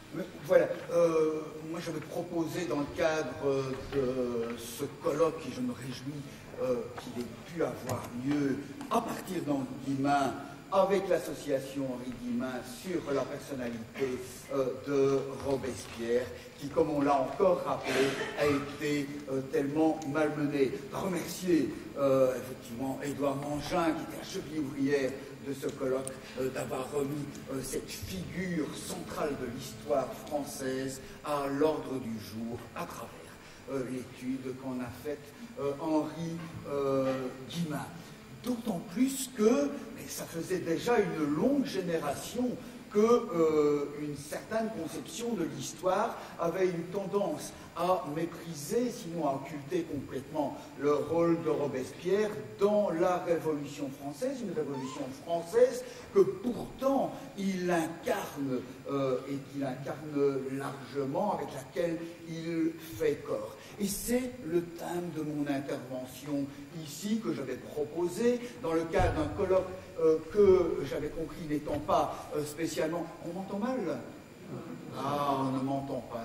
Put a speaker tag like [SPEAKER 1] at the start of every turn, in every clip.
[SPEAKER 1] Voilà, moi j'avais proposé dans le cadre de ce colloque, et je me réjouis qu'il ait pu avoir lieu à partir d'Henri Guillemin, avec l'association Henri Guillemin, sur la personnalité de Robespierre, qui, comme on l'a encore rappelé, a été tellement malmenée. Remercier effectivement Édouard Mangin, qui était la cheville ouvrière de ce colloque, d'avoir remis cette figure centrale de l'histoire française à l'ordre du jour à travers l'étude qu'en a faite Henri Guillemin. D'autant plus que, mais ça faisait déjà une longue génération qu'une certaine conception de l'histoire avait une tendance à mépriser, sinon à occulter complètement le rôle de Robespierre dans la Révolution française, une Révolution française que pourtant il incarne et qu'il incarne largement, avec laquelle il fait corps. Et c'est le thème de mon intervention ici, que j'avais proposé dans le cadre d'un colloque que j'avais compris n'étant pas spécialement... On m'entend mal? Ah, on ne m'entend pas.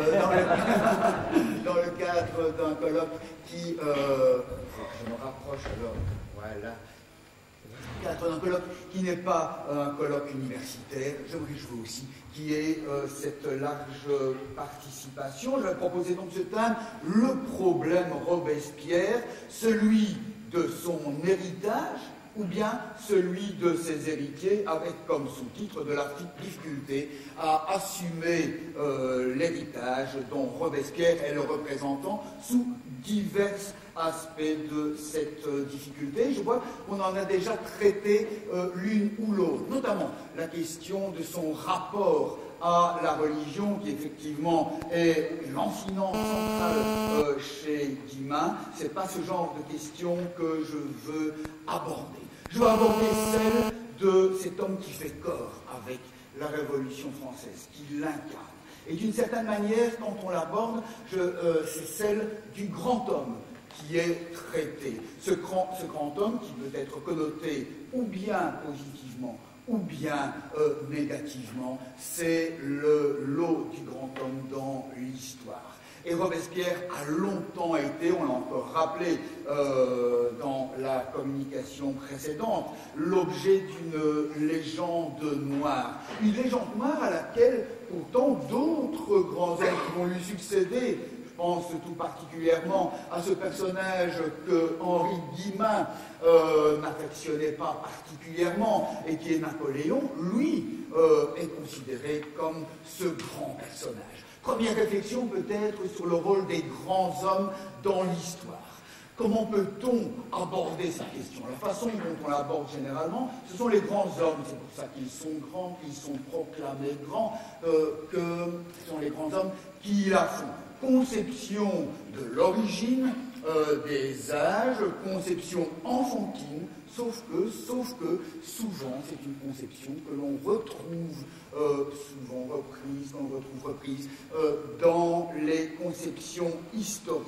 [SPEAKER 1] Dans le cadre d'un colloque qui... je me rapproche alors, voilà. Dans le cadre d'un colloque qui n'est pas un colloque universitaire, je me réjouis aussi, qui est cette large participation. Je vais proposer donc ce thème, le problème Robespierre, celui de son héritage, ou bien celui de ses héritiers, avec comme sous-titre de la difficulté à assumer l'héritage dont Robespierre est le représentant sous divers aspects de cette difficulté. Je vois qu'on en a déjà traité l'une ou l'autre, notamment la question de son rapport à la religion, qui effectivement est lancinante centrale chez Guillemin. Ce n'est pas ce genre de question que je veux aborder. Je veux aborder celle de cet homme qui fait corps avec la Révolution française, qui l'incarne. Et d'une certaine manière, quand on l'aborde, c'est celle du grand homme qui est traité. Ce grand homme qui peut être connoté ou bien positivement ou bien négativement, c'est le lot du grand homme dans l'histoire. Et Robespierre a longtemps été, on l'a encore rappelé dans la communication précédente, l'objet d'une légende noire. Une légende noire à laquelle pourtant d'autres grands hommes qui vont lui succéder, je pense tout particulièrement à ce personnage que Henri Guillemin n'affectionnait pas particulièrement et qui est Napoléon, lui est considéré comme ce grand personnage. Première réflexion peut-être sur le rôle des grands hommes dans l'histoire. Comment peut-on aborder cette question? La façon dont on l'aborde généralement, ce sont les grands hommes, c'est pour ça qu'ils sont grands, qu'ils sont proclamés grands, que ce sont les grands hommes qui la font. Conception de l'origine, des âges, conception enfantine, sauf que souvent c'est une conception que l'on retrouve souvent reprise dans les conceptions historiques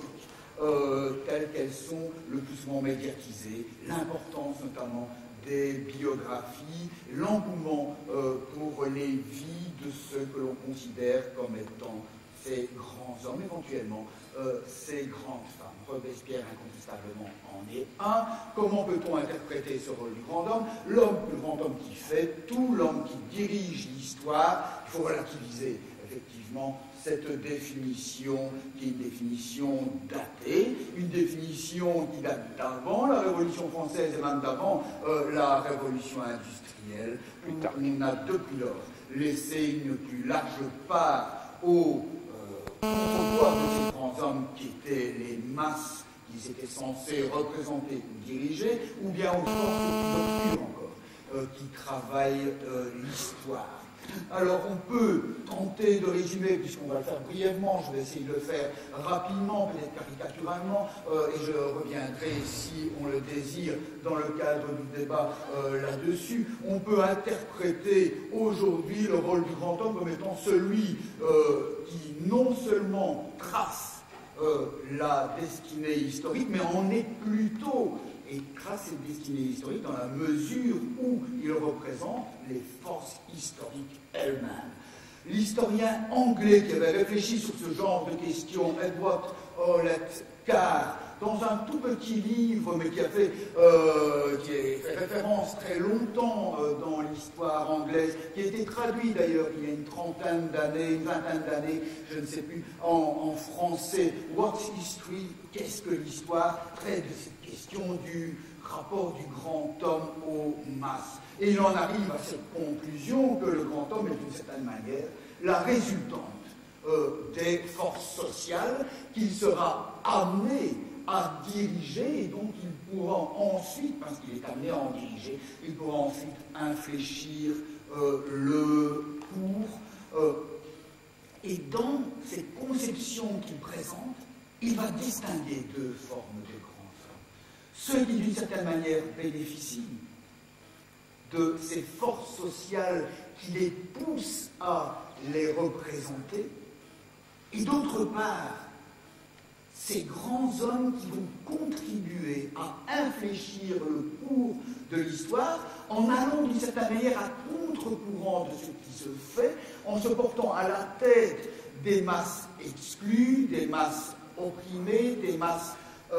[SPEAKER 1] telles qu'elles sont le plus souvent médiatisées, l'importance notamment des biographies, l'engouement pour les vies de ceux que l'on considère comme étant ces grands hommes, éventuellement ces grandes femmes. Robespierre, incontestablement, en est un. Comment peut-on interpréter ce rôle du grand homme? L'homme, le grand homme qui fait tout, l'homme qui dirige l'histoire. Il faut relativiser, effectivement, cette définition qui est une définition datée, une définition qui date d'avant la Révolution française et même d'avant la Révolution industrielle. On a depuis lors laissé une plus large part au contre-pouvoir de ces grands hommes qui étaient les masses qu'ils étaient censés représenter ou diriger, ou bien aux forces plus obscures encore, qui travaillent l'histoire. Alors on peut tenter de résumer, puisqu'on va le faire brièvement, je vais essayer de le faire rapidement, peut-être caricaturalement, et je reviendrai, si on le désire, dans le cadre du débat là-dessus. On peut interpréter aujourd'hui le rôle du grand homme comme étant celui qui non seulement trace la destinée historique, mais en est plutôt et trace cette destinée historique dans la mesure où il représente les forces historiques elles-mêmes. L'historien anglais qui avait réfléchi sur ce genre de questions, Edward Howlett Carr, dans un tout petit livre, mais qui a fait référence très longtemps dans l'histoire anglaise, qui a été traduit d'ailleurs il y a une trentaine d'années, une vingtaine d'années, je ne sais plus, en français. What's History? Qu'est-ce que l'histoire? Traite de cette question du rapport du grand homme aux masses. Et il en arrive à cette conclusion que le grand homme est d'une certaine manière la résultante des forces sociales qu'il sera amené à diriger, et donc il pourra ensuite, parce qu'il est amené à en diriger, il pourra ensuite infléchir le cours. Et dans cette conception qu'il présente, il va distinguer deux formes de grands hommes. Ceux qui, d'une certaine manière, bénéficient de ces forces sociales qui les poussent à les représenter, et d'autre part, ces grands hommes qui vont contribuer à infléchir le cours de l'histoire en allant d'une certaine manière à contre-courant de ce qui se fait, en se portant à la tête des masses exclues, des masses opprimées, des masses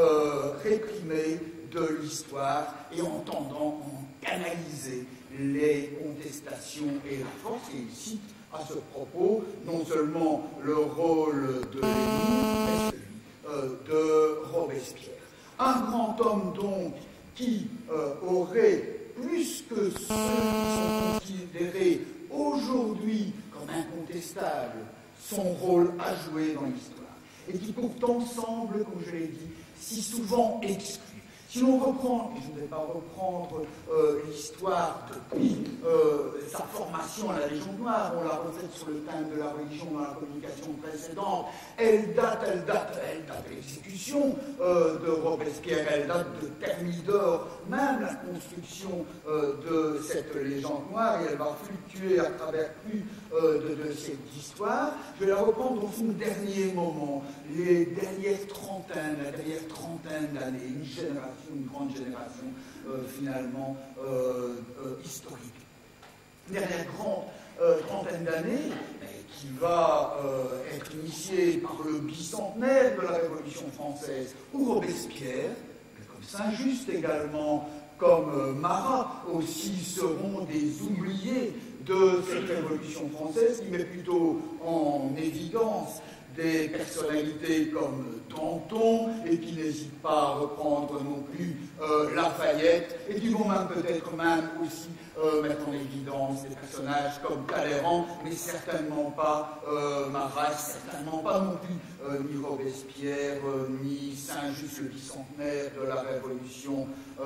[SPEAKER 1] réprimées de l'histoire, et en tendant à canaliser les contestations et la force. Et il cite à ce propos non seulement le rôle de Lénine, mais celui de Robespierre. Un grand homme donc qui aurait, plus que ceux qui sont considérés aujourd'hui comme incontestables, son rôle à jouer dans l'histoire, et qui pourtant semble, comme je l'ai dit, si souvent exclu. Si l'on reprend, et je ne vais pas reprendre l'histoire depuis sa formation à la Légion Noire, on l'a refaite sur le thème de la religion dans la communication précédente, elle date de l'exécution de Robespierre, elle date de Thermidor, même la construction de cette légende noire, et elle va fluctuer à travers plus de cette histoire. Je vais la reprendre dans son dernier moment, les dernières trentaines, la dernière trentaine d'années, une grande génération finalement historique. Dernière grande trentaine d'années qui va être initiée par le bicentenaire de la Révolution française, où Robespierre, comme Saint-Just également, comme Marat aussi, seront des oubliés de cette Révolution française, qui met plutôt en évidence des personnalités comme Danton, et qui n'hésitent pas à reprendre non plus Lafayette, et qui vont même peut-être même aussi mettre en évidence des personnages comme Talleyrand, mais certainement pas Marat, certainement pas non plus ni Robespierre, ni Saint-Just, le bicentenaire de la Révolution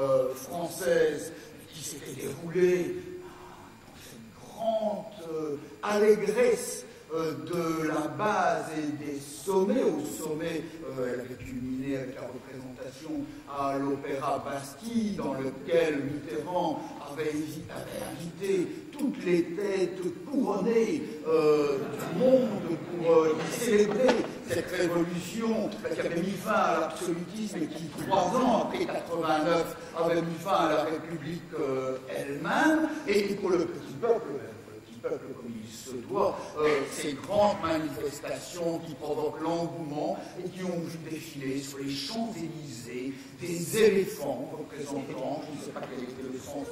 [SPEAKER 1] française, qui s'était déroulée dans cette grande allégresse de la base et des sommets. Au sommet, elle avait culminé avec la représentation à l'Opéra Bastille, dans lequel Mitterrand avait invité toutes les têtes couronnées du monde pour célébrer cette révolution qui avait mis fin à l'absolutisme et qui, 3 ans après 89, avait mis fin à la République elle-même. Et pour le petit peuple comme il se doit, ces grandes manifestations qui provoquent l'engouement et qui ont vu défiler sur les Champs-Élysées des éléphants représentant, je ne sais pas quel était le sens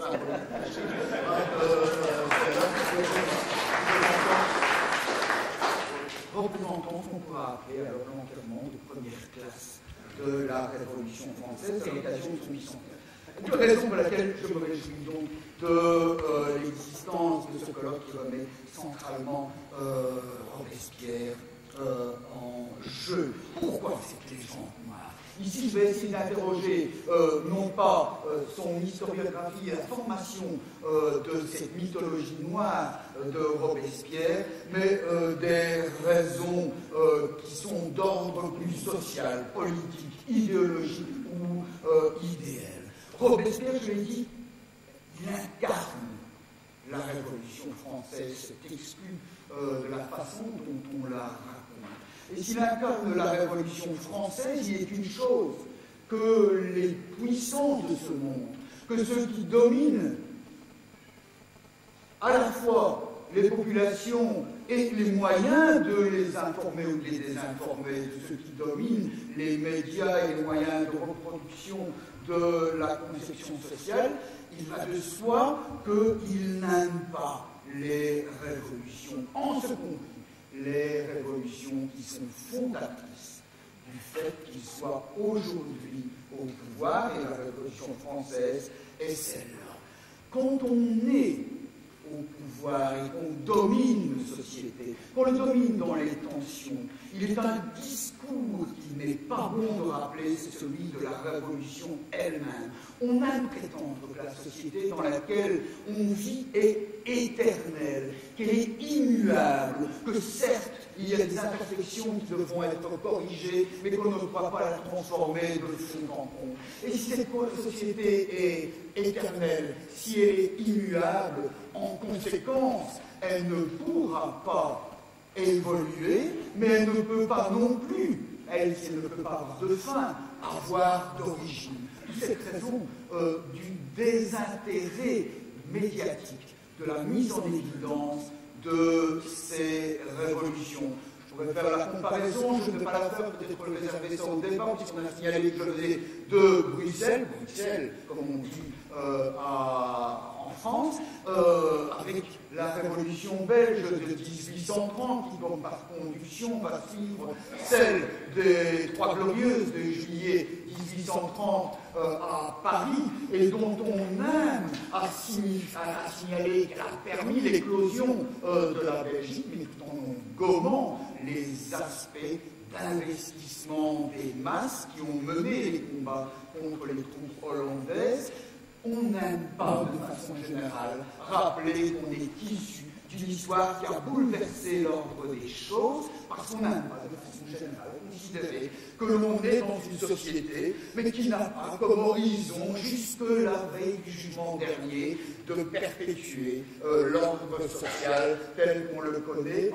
[SPEAKER 1] représentant ce qu'on pourra appeler alors l'enterrement de première classe de la Révolution française à l'occasion de son bicentenaire. C'est la raison pour laquelle je me réjouis donc de l'existence de ce colloque qui remet centralement Robespierre en jeu. Pourquoi cette légende noire? Ici, je vais essayer d'interroger non pas son historiographie et la formation de cette mythologie noire de Robespierre, mais des raisons qui sont d'ordre plus social, politique, idéologique ou idéal. Robespierre, je l'ai dit, il incarne la Révolution française, c'est exclu de la façon dont on la raconte. Et s'il incarne la Révolution française, il est une chose que les puissants de ce monde, que ceux qui dominent à la fois les populations et les moyens de les informer ou de les désinformer, de ceux qui dominent les médias et les moyens de reproduction de la conception sociale, il va de soi qu'ils n'aiment pas les révolutions, en ce compris les révolutions qui sont fondatrices du fait qu'ils soient aujourd'hui au pouvoir, et la Révolution française est celle-là. Quand on est au pouvoir et qu'on domine une société, qu'on le domine dans les tensions, il est un discours qui n'est pas bon de rappeler, c'est celui de la révolution elle-même. On aime prétendre que la société dans laquelle on vit est éternelle, qu'elle est immuable, que certes, il y a des imperfections qui devront être corrigées, mais qu'on ne pourra pas la transformer de fond en comble. Et si cette société est éternelle, si elle est immuable, en conséquence, elle ne pourra pas évoluer, mais elle ne peut pas non plus, elle ne peut pas avoir de fin, avoir d'origine. D'où cette raison du désintérêt médiatique, de la mise en évidence de ces révolutions. Je pourrais faire la comparaison, je ne vais pas la faire, peut-être réserver ça au départ, puisqu'on a signalé que je venais de Bruxelles, comme on dit en France, avec la révolution belge de 1830, qui, comme par conduction, va suivre celle des Trois Glorieuses de juillet 1830 à Paris, et dont on aime à signaler qu'elle a permis l'éclosion de la Belgique, mais tout en gommant les aspects d'investissement des masses qui ont mené les combats contre les troupes hollandaises. On n'aime pas, de façon générale, rappeler qu'on est issu d'une histoire qui a bouleversé l'ordre des choses, parce qu'on n'aime pas, de façon générale, considérer que l'on est dans une société, mais qui n'a pas comme horizon, jusque la veille du jugement dernier, de perpétuer l'ordre social tel qu'on le connaît,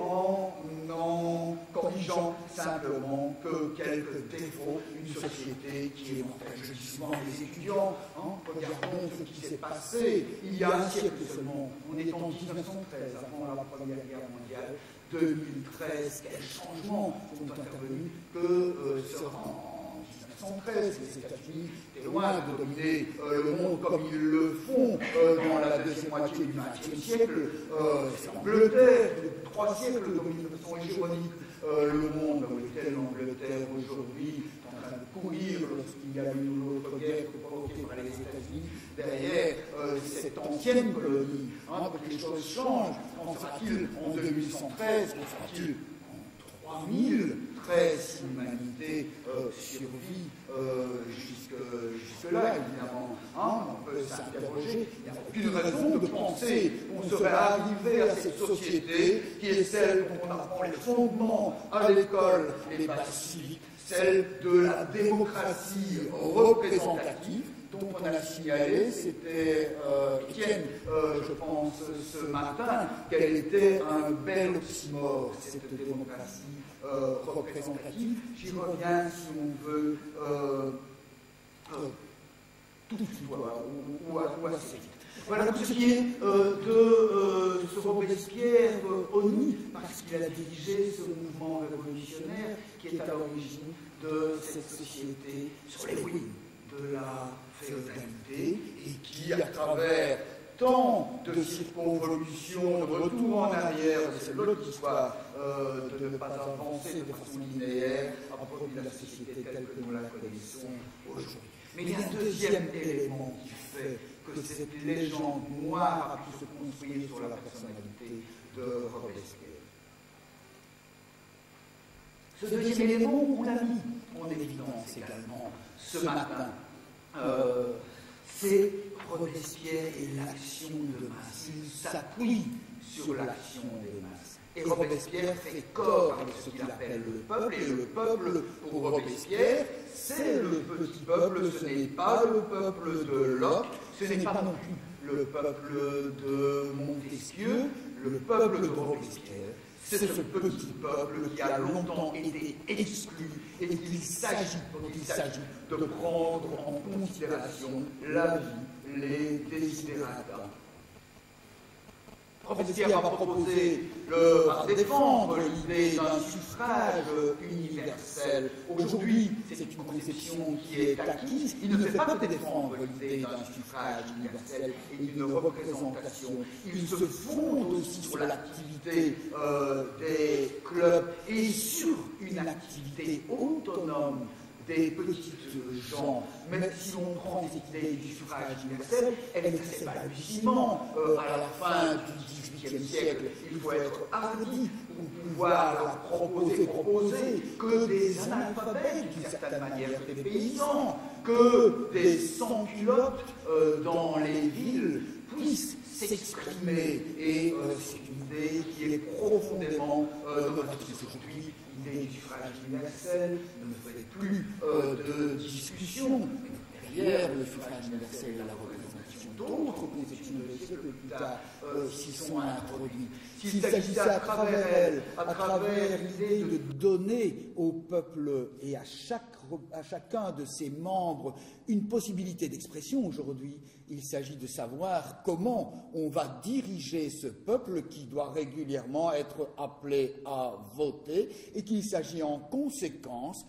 [SPEAKER 1] en corrigeant simplement que quelques défauts, une société qui est en fait, je dis souvent les étudiants, regardons ce qui s'est passé il y a un siècle seulement, on est en 1913, avant la Première Guerre mondiale, 2013, quels changements sont intervenus que en 1913, les États-Unis étaient loin de dominer le monde comme ils le font dans la deuxième moitié du XXe siècle. C'est l'Angleterre, depuis 3 siècles, domine de façon hégémonique le monde. Où est-elle l'Angleterre aujourd'hui, en train de courir lorsqu'il y a une autre guerre provoquée par les États-Unis derrière cette ancienne colonie. Donc les choses changent. Qu'en sera-t-il en 2113? Qu'en sera-t-il en 3013 si l'humanité survit jusque-là, évidemment. On peut s'interroger. Il n'y a aucune raison de penser qu'on serait arrivé à cette société qui est celle dont on apprend les fondements à l'école et les bases civiques, celle de la démocratie représentative, dont on a signalé, c'était Étienne, je pense, ce matin, qu'elle était un bel oxymore, cette démocratie représentative. J'y reviens, si on veut, tout de suite, ou assez vite. Voilà pour ce qui est de ce Robespierre honni, parce qu'il a dirigé ce mouvement révolutionnaire qui est à l'origine de cette société sur les ruines de la féodalité, et qui, à travers tant de circonvolutions, de retours en arrière, c'est l'autre histoire de ne pas avancer de façon linéaire, a produit la société telle que nous la connaissons aujourd'hui. Mais il y a un deuxième élément qui fait que cette légende noire a pu se construire sur la personnalité de Robespierre. Ce deuxième élément, on l'a mis en évidence également ce matin. C'est Robespierre et l'action de masse. Il s'appuie sur l'action des masses. Et Robespierre fait corps avec ce qu'il appelle le peuple, et le peuple, pour Robespierre, c'est le petit peuple, ce n'est pas le peuple de Locke, ce n'est pas non plus le peuple de Montesquieu, le peuple de Robespierre. C'est ce petit peuple qui a longtemps été exclu et qu'il s'agit de prendre en considération la vie, les desiderata. Robespierre va défendre l'idée d'un suffrage universel. Aujourd'hui, c'est une conception qui est acquise. Il ne fait pas que défendre l'idée d'un suffrage universel et d'une représentation. Il se fonde aussi sur l'activité des clubs et sur une activité autonome des petites gens. Mais si on prend cette idée du suffrage universel, elle est très balbutiement. À la fin du XVIIIe siècle, il faut être hardi pour pouvoir la proposer que des analphabètes, d'une certaine manière, des paysans, que des sans-culottes dans les villes puissent s'exprimer. Et c'est une idée qui est profondément novatrice aujourd'hui. L'idée du suffrage universel ne fait plus de discussion. Derrière le suffrage universel et la représentation, d'autres conceptions de siècles plus tard s'y sont introduites. S'il s'agissait à travers elles, à travers l'idée de donner au peuple et à chacun de ses membres une possibilité d'expression aujourd'hui, il s'agit de savoir comment on va diriger ce peuple qui doit régulièrement être appelé à voter et qu'il s'agit en conséquence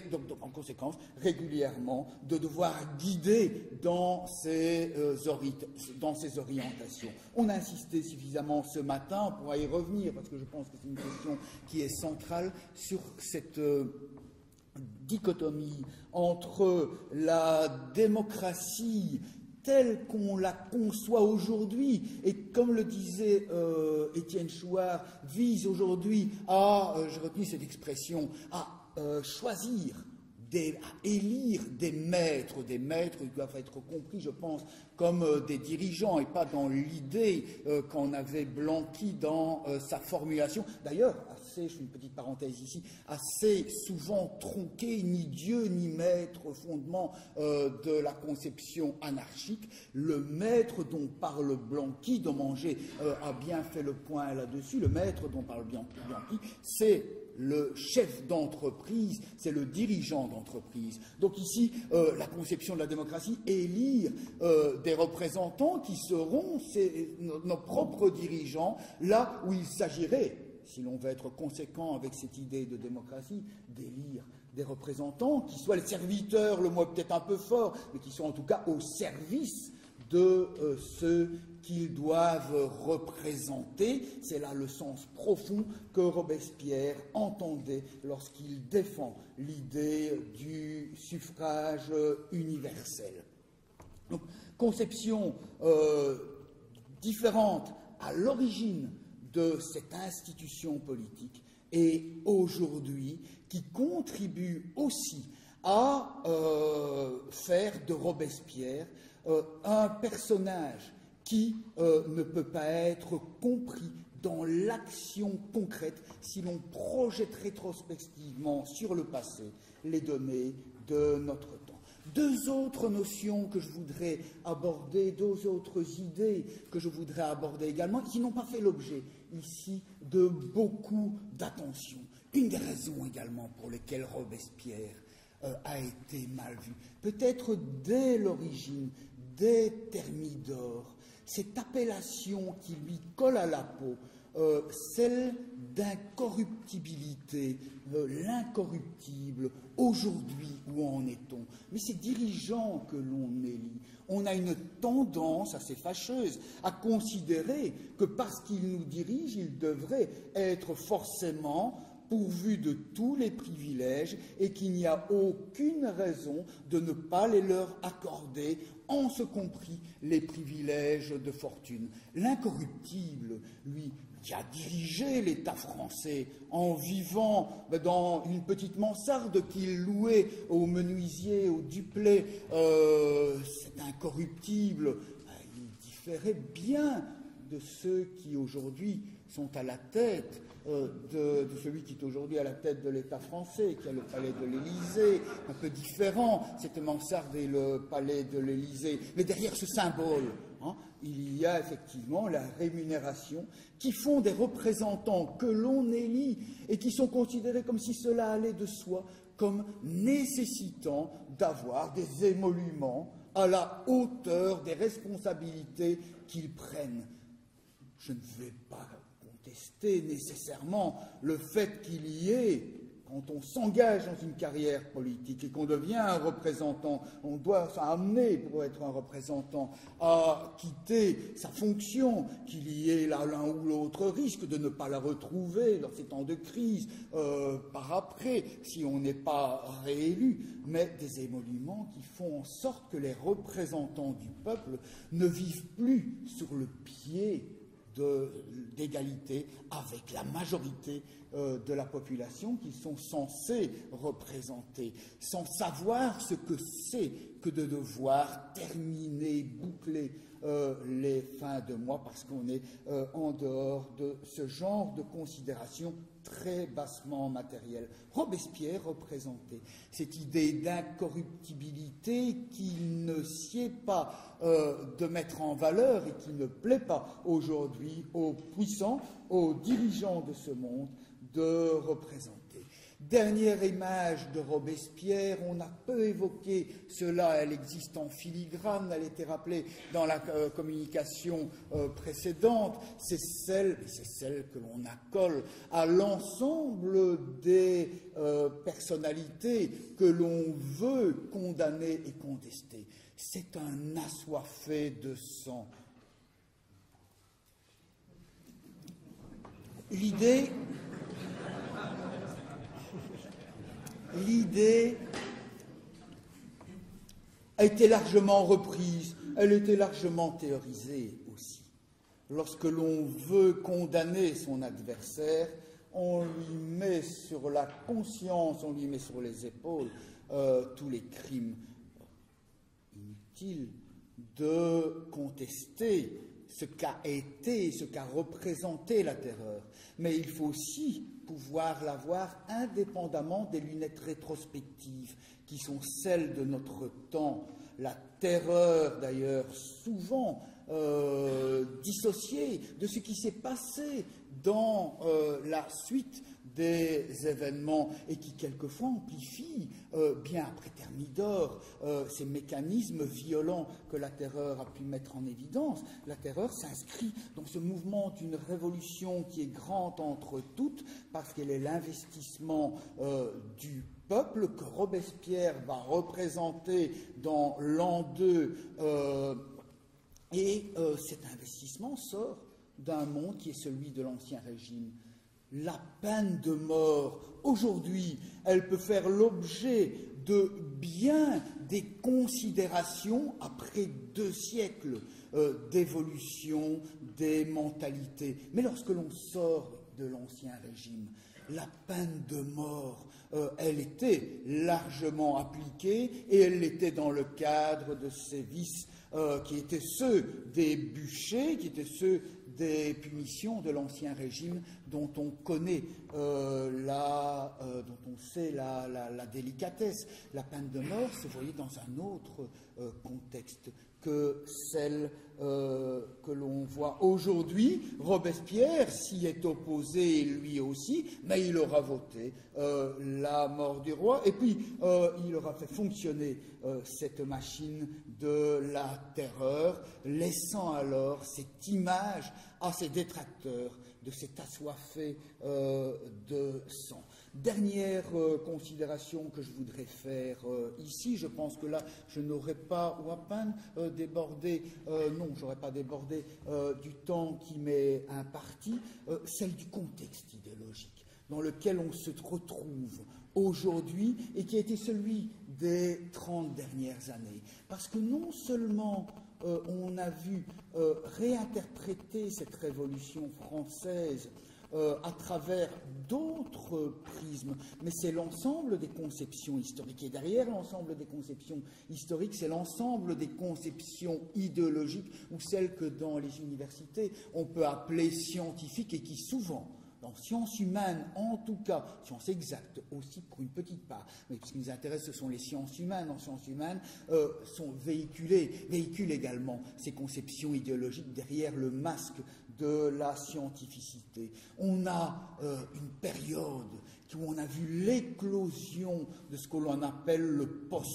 [SPEAKER 1] régulièrement de devoir guider dans ces orientations. On a insisté suffisamment ce matin, on pourra y revenir parce que je pense que c'est une question qui est centrale sur cette dichotomie entre la démocratie telle qu'on la conçoit aujourd'hui, et comme le disait Étienne Chouard, vise aujourd'hui à, j'ai retenu cette expression, à choisir, à élire des maîtres qui doivent être compris, je pense, comme des dirigeants et pas dans l'idée qu'en avait Blanqui dans sa formulation. D'ailleurs, je fais une petite parenthèse ici, assez souvent tronqué, ni Dieu ni maître au fondement de la conception anarchique. Le maître dont parle Blanqui, Dommanger a bien fait le point là-dessus, le maître dont parle Blanqui, c'est le chef d'entreprise, c'est le dirigeant d'entreprise. Donc ici, la conception de la démocratie, élire des représentants qui seront nos propres dirigeants, là où il s'agirait, si l'on veut être conséquent avec cette idée de démocratie, d'élire des représentants qui soient les serviteurs, le mot est peut-être un peu fort, mais qui soient en tout cas au service de ceux qu'ils doivent représenter. C'est là le sens profond que Robespierre entendait lorsqu'il défend l'idée du suffrage universel. Donc, conception différente à l'origine de cette institution politique et aujourd'hui qui contribue aussi à faire de Robespierre un personnage qui ne peut pas être compris dans l'action concrète si l'on projette rétrospectivement sur le passé les données de notre temps. Deux autres notions que je voudrais aborder, deux autres idées que je voudrais aborder également, qui n'ont pas fait l'objet ici de beaucoup d'attention. Une des raisons également pour lesquelles Robespierre a été mal vu, peut-être dès l'origine, dès Thermidor, cette appellation qui lui colle à la peau, celle d'incorruptibilité, l'incorruptible, aujourd'hui, où en est-on? Mais ces dirigeants que l'on élit, on a une tendance assez fâcheuse à considérer que parce qu'ils nous dirigent, ils devraient être forcément pourvus de tous les privilèges et qu'il n'y a aucune raison de ne pas les leur accorder, en ce compris les privilèges de fortune. L'incorruptible, lui, qui a dirigé l'État français en vivant dans une petite mansarde qu'il louait aux menuisiers, aux Duplay, cet incorruptible, il différait bien de ceux qui aujourd'hui sont à la tête de celui qui est aujourd'hui à la tête de l'État français, qui a le palais de l'Élysée, un peu différent, cette mansarde et le palais de l'Élysée. Mais derrière ce symbole, il y a effectivement la rémunération qui font des représentants que l'on élit et qui sont considérés comme si cela allait de soi, comme nécessitant d'avoir des émoluments à la hauteur des responsabilités qu'ils prennent. je ne vais pas contester nécessairement le fait qu'il y ait, quand on s'engage dans une carrière politique et qu'on devient un représentant, on doit s'amener pour être un représentant à quitter sa fonction, qu'il y ait là l'un ou l'autre risque de ne pas la retrouver dans ces temps de crise, par après, si on n'est pas réélu, mais des émoluments qui font en sorte que les représentants du peuple ne vivent plus sur le pied d'égalité avec la majorité de la population qu'ils sont censés représenter, sans savoir ce que c'est que de devoir terminer, boucler les fins de mois, parce qu'on est en dehors de ce genre de considération très bassement matérielle. Robespierre représentait cette idée d'incorruptibilité qu'il ne sied pas de mettre en valeur et qui ne plaît pas aujourd'hui aux puissants, aux dirigeants de ce monde de représenter. Dernière image de Robespierre, on a peu évoqué cela, elle existe en filigrane, elle était rappelée dans la communication précédente, c'est celle que l'on accole à l'ensemble des personnalités que l'on veut condamner et contester. C'est un assoiffé de sang. L'idée a été largement reprise, elle était largement théorisée aussi. Lorsque l'on veut condamner son adversaire, on lui met sur la conscience, on lui met sur les épaules tous les crimes. Inutile de contester ce qu'a été, ce qu'a représenté la terreur. Mais il faut aussi pouvoir la voir indépendamment des lunettes rétrospectives qui sont celles de notre temps. La terreur, d'ailleurs, souvent dissociée de ce qui s'est passé dans la suite des événements et qui quelquefois amplifie, bien après Thermidor, ces mécanismes violents que la terreur a pu mettre en évidence. La terreur s'inscrit dans ce mouvement d'une révolution qui est grande entre toutes parce qu'elle est l'investissement du peuple que Robespierre va représenter dans l'an 2 et cet investissement sort d'un monde qui est celui de l'Ancien Régime. La peine de mort, aujourd'hui, elle peut faire l'objet de bien des considérations après 2 siècles d'évolution des mentalités. Mais lorsque l'on sort de l'Ancien Régime, la peine de mort, elle était largement appliquée et elle l'était dans le cadre de ces vices qui étaient ceux des bûchers, qui étaient ceux des punitions de l'Ancien Régime dont on connaît dont on sait la délicatesse. La peine de mort se voyait dans un autre contexte que celle que l'on voit aujourd'hui. Robespierre s'y est opposé lui aussi, mais il aura voté la mort du roi, et puis il aura fait fonctionner cette machine de la terreur, laissant alors cette image à ses détracteurs de cet assoiffé de sang. Dernière considération que je voudrais faire ici, je pense que là je n'aurais pas, ou à peine débordé, j'aurais pas débordé du temps qui m'est imparti, celle du contexte idéologique dans lequel on se retrouve aujourd'hui et qui a été celui des 30 dernières années. Parce que non seulement on a vu réinterpréter cette révolution française à travers d'autres prismes, mais c'est l'ensemble des conceptions historiques. Et derrière l'ensemble des conceptions historiques, c'est l'ensemble des conceptions idéologiques, ou celles que dans les universités on peut appeler scientifiques et qui souvent, dans sciences humaines, en tout cas, sciences exactes aussi pour une petite part, mais ce qui nous intéresse, ce sont les sciences humaines. En sciences humaines, véhiculent également ces conceptions idéologiques derrière le masque de la scientificité. On a une période où on a vu l'éclosion de ce que l'on appelle le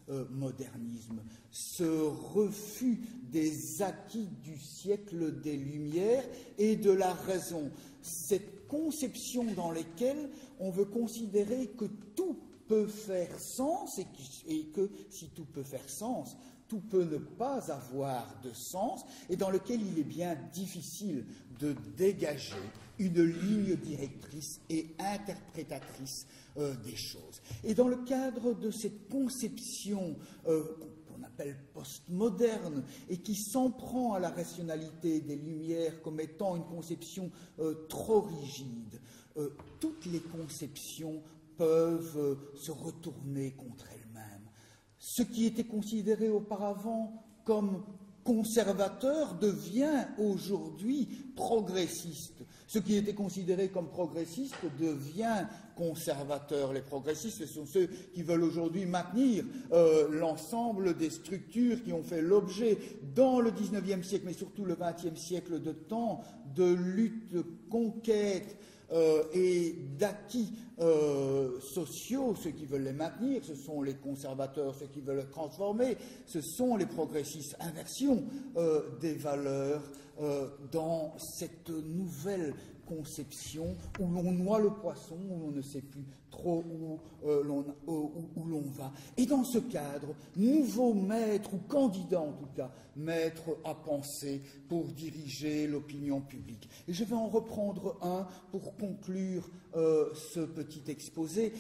[SPEAKER 2] modernisme, ce refus des acquis du siècle des Lumières et de la raison, cette conception dans laquelle on veut considérer que tout peut faire sens et que si tout peut faire sens, tout peut ne pas avoir de sens, et dans lequel il est bien difficile de dégager une ligne directrice et interprétatrice des choses. Et dans le cadre de cette conception qu'on appelle postmoderne et qui s'en prend à la rationalité des Lumières comme étant une conception trop rigide, toutes les conceptions peuvent se retourner contre elles-mêmes. Ce qui était considéré auparavant comme conservateur devient aujourd'hui progressiste. Ce qui était considéré comme progressiste devient conservateur. Les progressistes, ce sont ceux qui veulent aujourd'hui maintenir l'ensemble des structures qui ont fait l'objet dans le XIXe siècle, mais surtout le XXe siècle, de temps de lutte, de conquête et d'acquis sociaux. Ceux qui veulent les maintenir, ce sont les conservateurs. Ceux qui veulent les transformer, ce sont les progressistes. Inversion des valeurs dans cette nouvelle conception où l'on noie le poisson, où l'on ne sait plus trop où l'on va. Et dans ce cadre, nouveau maître, ou candidat en tout cas, maître à penser pour diriger l'opinion publique. Et je vais en reprendre un pour conclure ce petit exposé,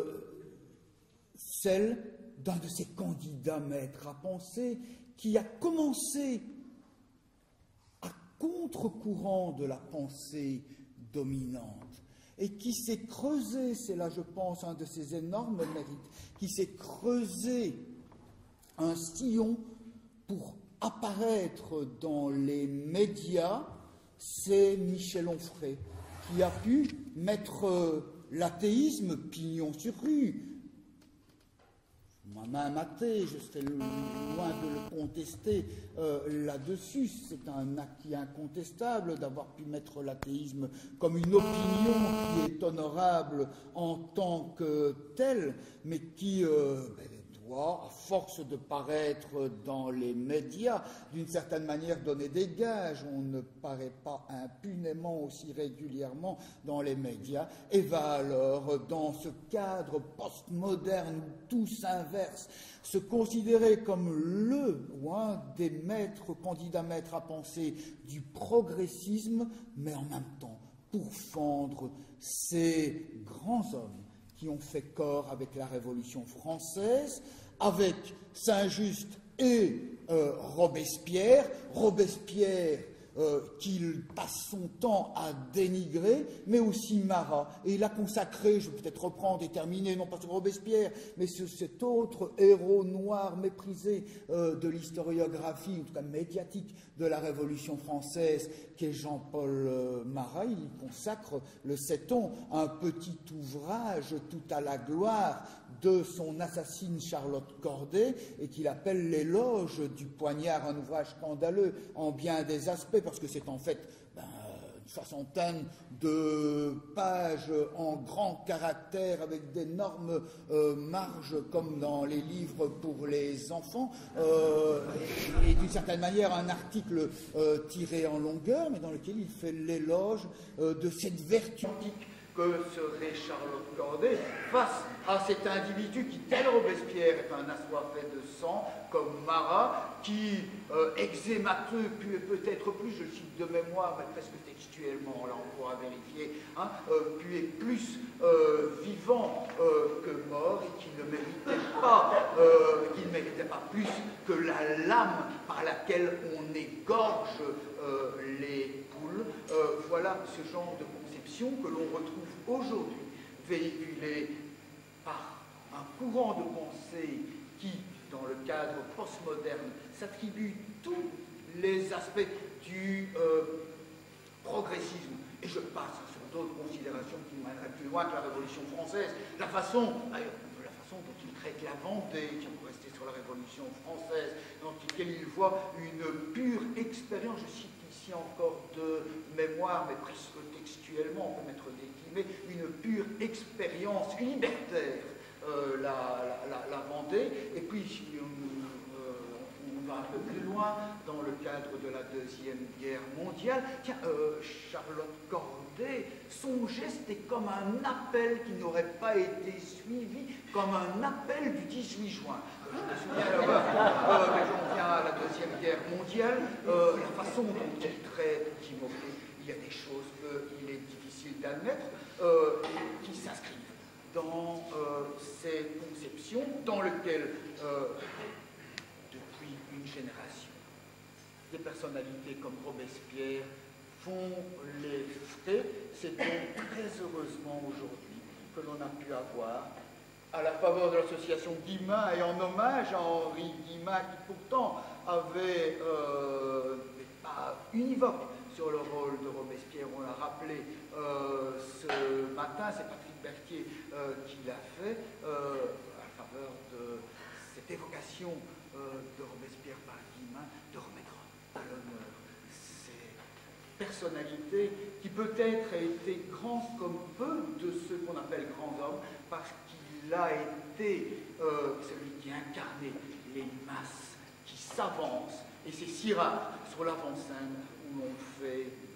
[SPEAKER 2] celle d'un de ces candidats maîtres à penser qui a commencé à contre-courant de la pensée dominante et qui s'est creusé, c'est là je pense un de ses énormes mérites, qui s'est creusé un sillon pour apparaître dans les médias, c'est Michel Onfray, qui a pu mettre l'athéisme pignon sur rue. Moi-même athée, je serais loin de le contester là-dessus. C'est un acquis incontestable d'avoir pu mettre l'athéisme comme une opinion qui est honorable en tant que telle, mais qui doit, à force de paraître dans les médias, d'une certaine manière donner des gages. On ne paraît pas impunément aussi régulièrement dans les médias, et va alors, dans ce cadre postmoderne où tout s'inverse, se considérer comme le ou un des maîtres, candidats maîtres à penser du progressisme, mais en même temps pourfendre ces grands hommes qui ont fait corps avec la Révolution française, avec Saint-Just et Robespierre. Robespierre qu'il passe son temps à dénigrer, mais aussi Marat. Et il a consacré, je vais peut-être reprendre et terminer, non pas sur Robespierre, mais sur cet autre héros noir méprisé de l'historiographie, en tout cas médiatique, de la Révolution française, qui est Jean-Paul Marat. Il y consacre le 7 ans, un petit ouvrage tout à la gloire de son assassine Charlotte Corday, et qu'il appelle l'éloge du poignard, un ouvrage scandaleux en bien des aspects, parce que c'est en fait une soixantaine de pages en grand caractère avec d'énormes marges comme dans les livres pour les enfants, et d'une certaine manière un article tiré en longueur, mais dans lequel il fait l'éloge de cette vertu que serait Charlotte Corday face à cet individu qui, tel Robespierre, est un assoiffé de sang, comme Marat, qui, exémateux, peut-être plus, je cite de mémoire, mais presque textuellement, là on pourra vérifier, puis est plus vivant que mort, et qui ne méritait pas plus que la lame par laquelle on égorge les poules. Voilà ce genre de conception que l'on retrouve aujourd'hui véhiculée par un courant de pensée qui, dans le cadre postmoderne, s'attribue tous les aspects du progressisme. Et je passe sur d'autres considérations qui mèneraient plus loin que la Révolution française. La façon dont il traite la Vendée, qui on rester sur la Révolution française, dans laquelle il voit une pure expérience, je cite ici encore de mémoire, mais presque textuellement, on peut mettre des guillemets, une pure expérience libertaire
[SPEAKER 1] la Vendée. Et puis, si on va un peu plus loin, dans le cadre de la Deuxième Guerre mondiale, tiens, Charlotte Corday, son geste est comme un appel qui n'aurait pas été suivi, comme un appel du 18 juin. Je me souviens, mais j'en viens à la Deuxième Guerre mondiale, la façon dont il traite Timofey, il y a des choses qu'il est difficile d'admettre, qui s'inscrivent dans ces conceptions dans lesquelles, depuis une génération, des personnalités comme Robespierre font les frais. C'est donc très heureusement aujourd'hui que l'on a pu avoir, à la faveur de l'association Guillemin et en hommage à Henri Guillemin, qui pourtant avait pas univoque sur le rôle de Robespierre, on l'a rappelé ce matin, c'est Patrick Berthier qui l'a fait, à la faveur de cette évocation de Robespierre par Guillemin, de remettre à l'honneur ces personnalités qui peut-être a été grand comme peu de ceux qu'on appelle grands hommes, parce qu'il a été celui qui incarnait les masses qui s'avancent, et c'est si rare sur l'avant-scène où l'on fait